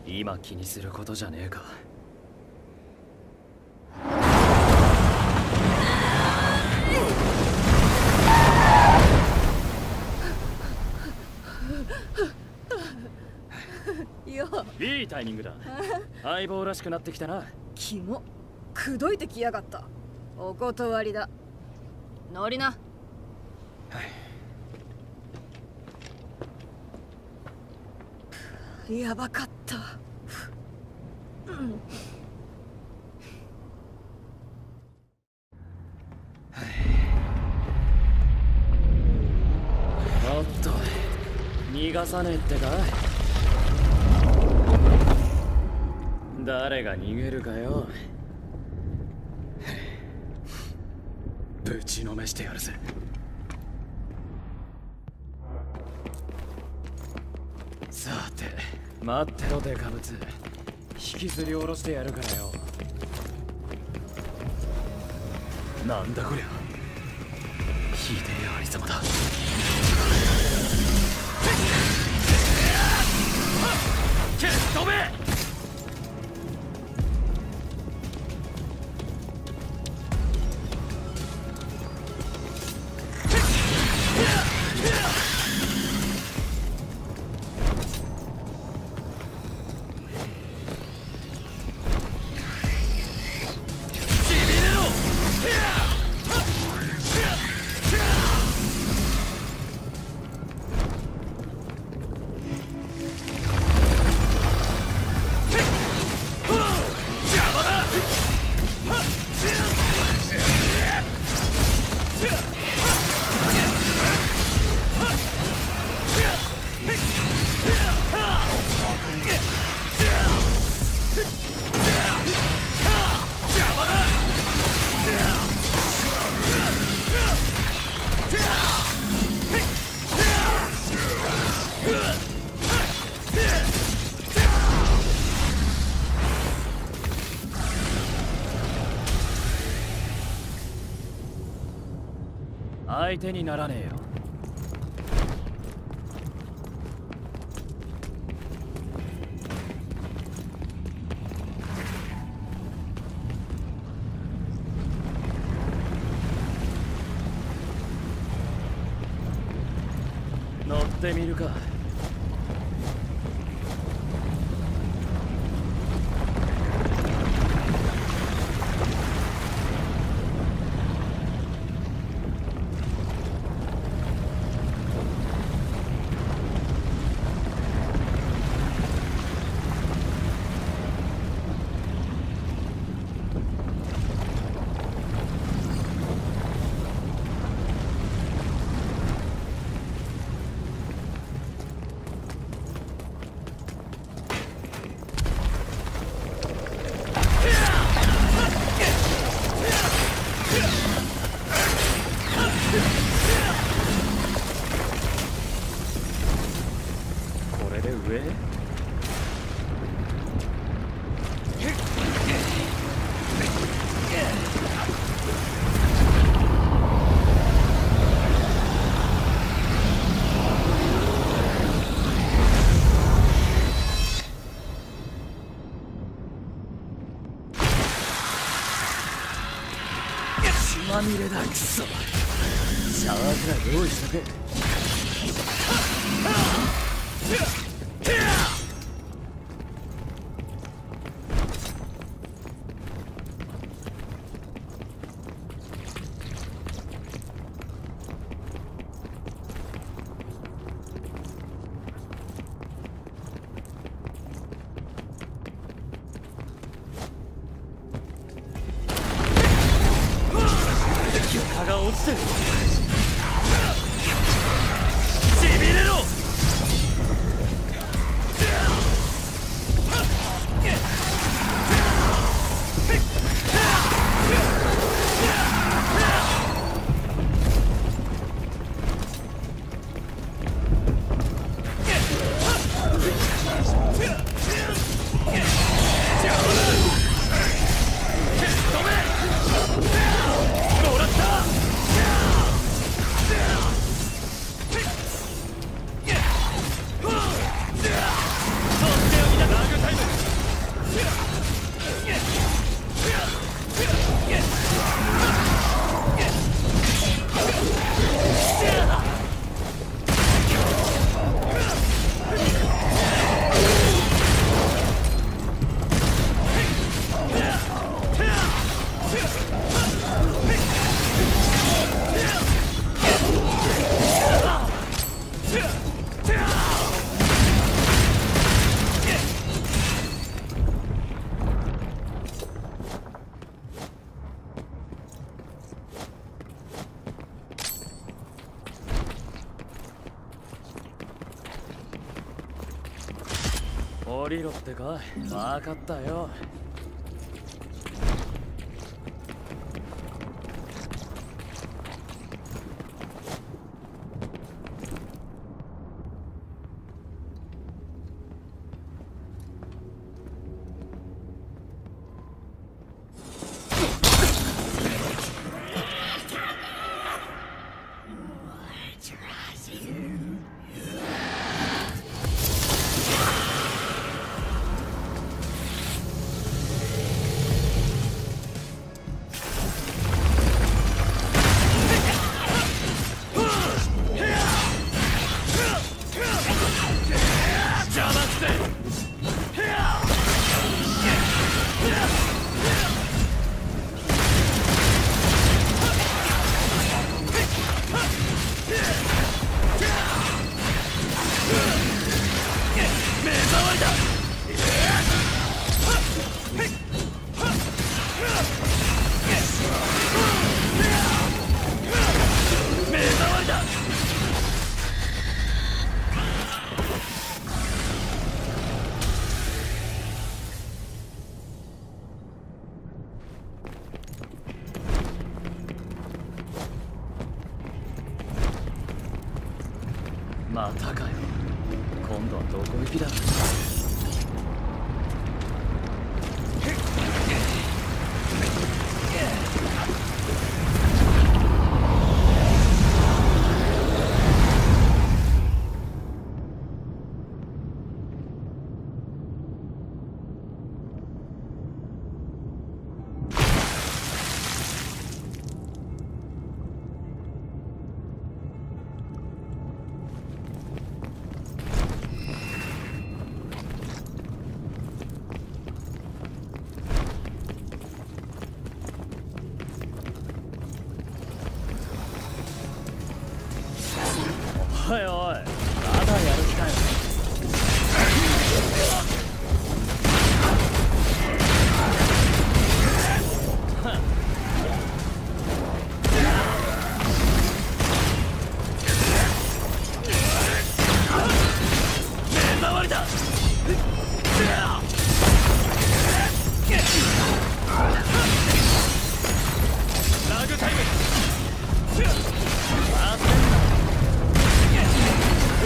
今気にすることじゃねえか。いいタイミングだ。相棒らしくなってきたな。 キモ、口説いてきやがった。お断りだ。乗りな。やばかった。 おっと、逃がさねえってか。誰が逃げるかよ。ぶちのめしてやるぜ。さて待ってろデカブツ、引きずり下ろしてやるからよ。なんだこりゃ、ひでえありさまだ。蹴っ飛べ。相手にならねえよ。乗ってみるか。これで上？血まみれだ、クソ。シャワーくらい用意しとけ。床が落ちてる。しびれろ。 降りろってか。分かったよ。またかよ。今度はどこ行きだ。おいおい、まだやる気かよ。目障りだ。ラグタイム。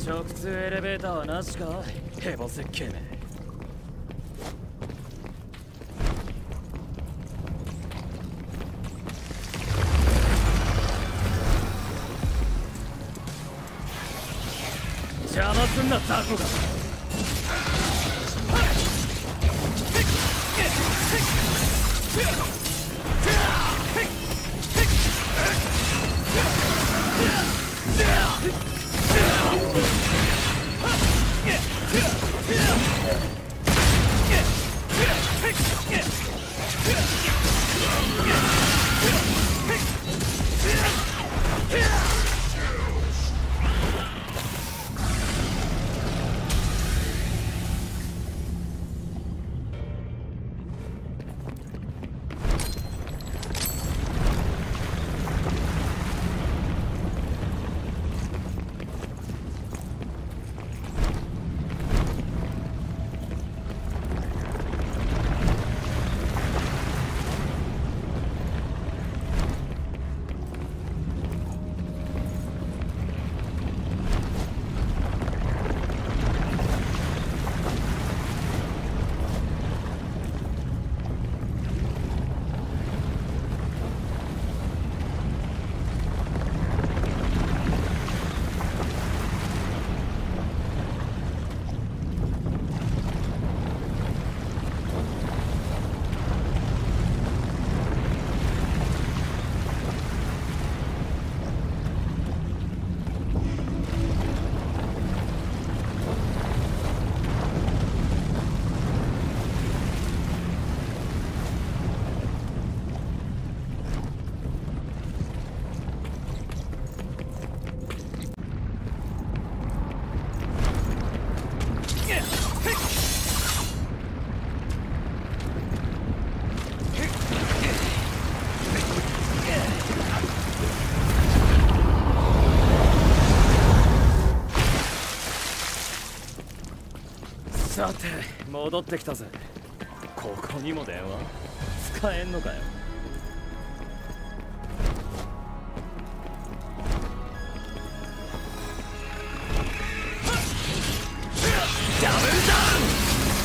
直通エレベーターはなしか、ヘボ設計め。邪魔すんなザコが。さて戻ってきたぜ。ここにも電話使えんのかよ。ダブルダウン。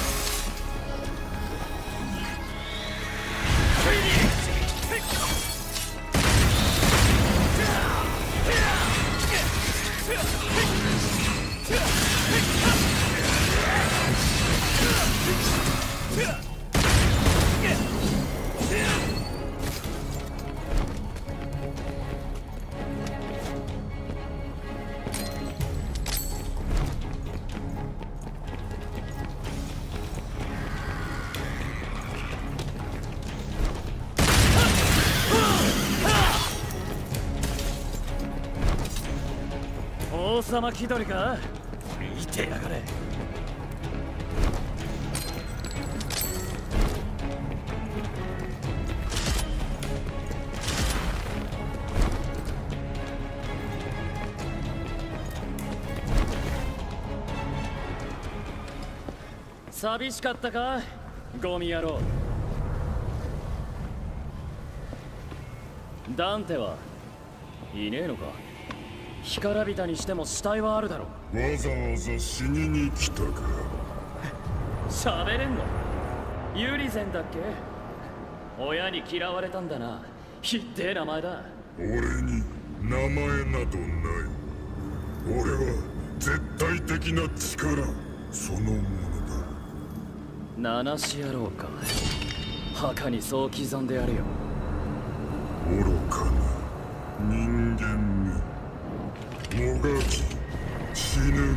王様気取りか。見てやがれ。寂しかったかゴミ野郎。ダンテはいねえのか。干からびたにしても死体はあるだろ。 わざわざ死にに来たか。 喋れんの。ユリゼンだっけ。親に嫌われたんだな。ひってえ名前だ。 俺に名前などない。俺は絶対的な力そのものだ。 七し野郎か。墓にそう刻んでやるよ。 愚かな人間め。もがき死ぬがいい。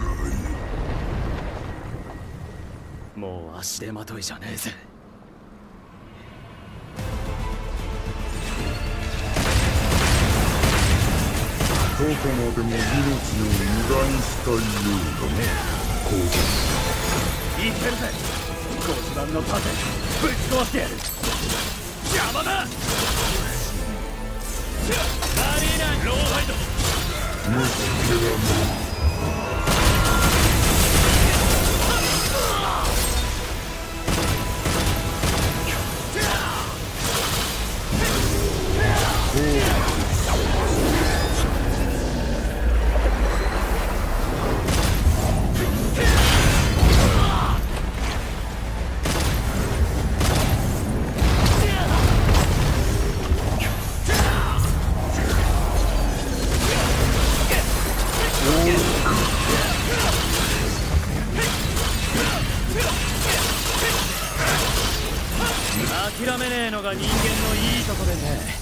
もう足手まといじゃねえぜ。 どこまでも命を無駄にしたいようだね。こういってるぜ。ご自慢の盾ぶち壊してやる。邪魔だ。ありえないローハイド。 虫けらもめねえのが人間のいいとこでね。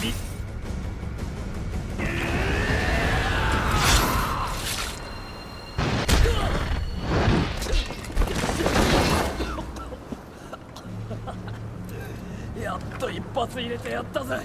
やっと一発入れてやったぜ。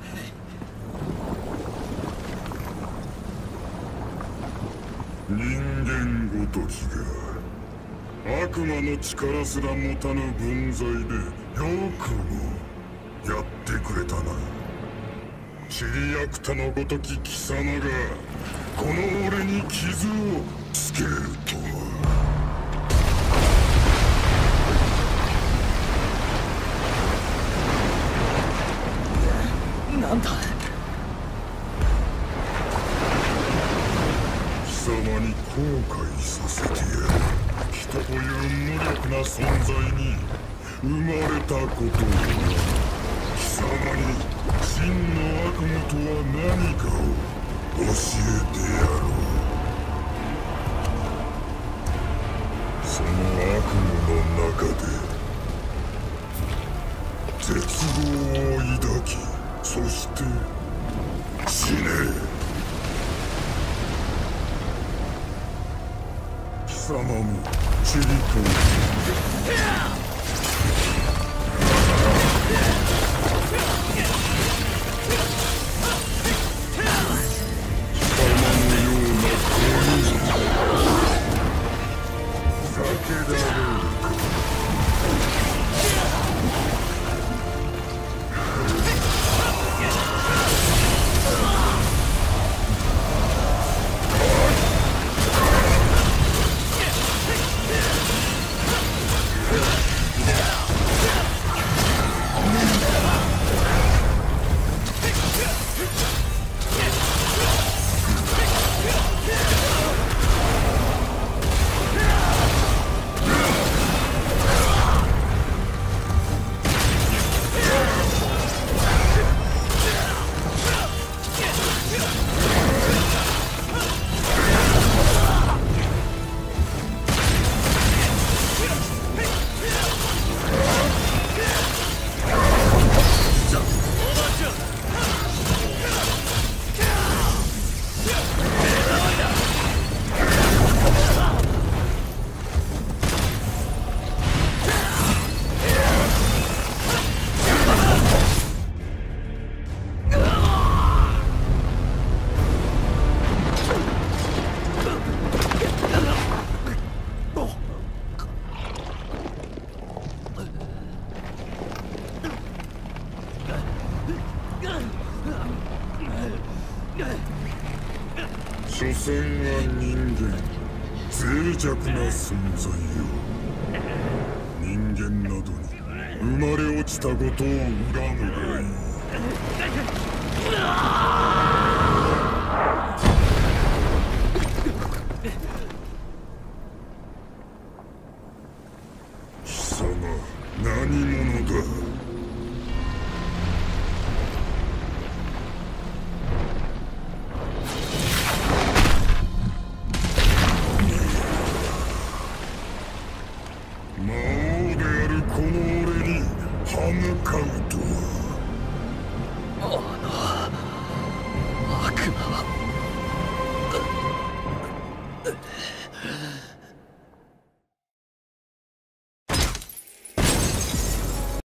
人間ごときが悪魔の力すら持たぬ分際でよくもやってくれたな。チリアクタのごとき貴様がこの俺に傷をつけるとは。 なんだ。 貴様に後悔させてやる。人という無力な存在に生まれたことをな。貴様に真の悪夢とは何かを教えてやろう。その悪夢の中で絶望を抱き、そして死ね。貴様もチリと所詮は人間、脆弱な存在よ。人間などに生まれ落ちたことを恨むがいい。貴様、何者だ。魔王であるこの俺に歯向かうとは。 悪魔は